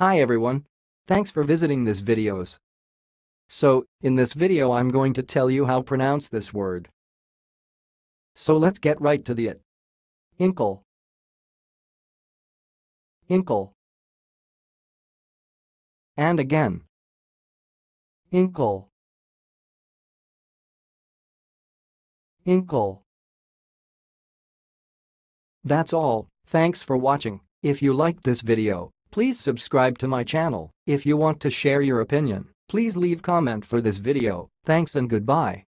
Hi everyone. Thanks for visiting this videos. So, in this video I'm going to tell you how to pronounce this word. So let's get right to it. Inkle. Inkle. And again. Inkle. Inkle. That's all. Thanks for watching. If you liked this video, please subscribe to my channel. If you want to share your opinion, please leave comment for this video. Thanks and goodbye.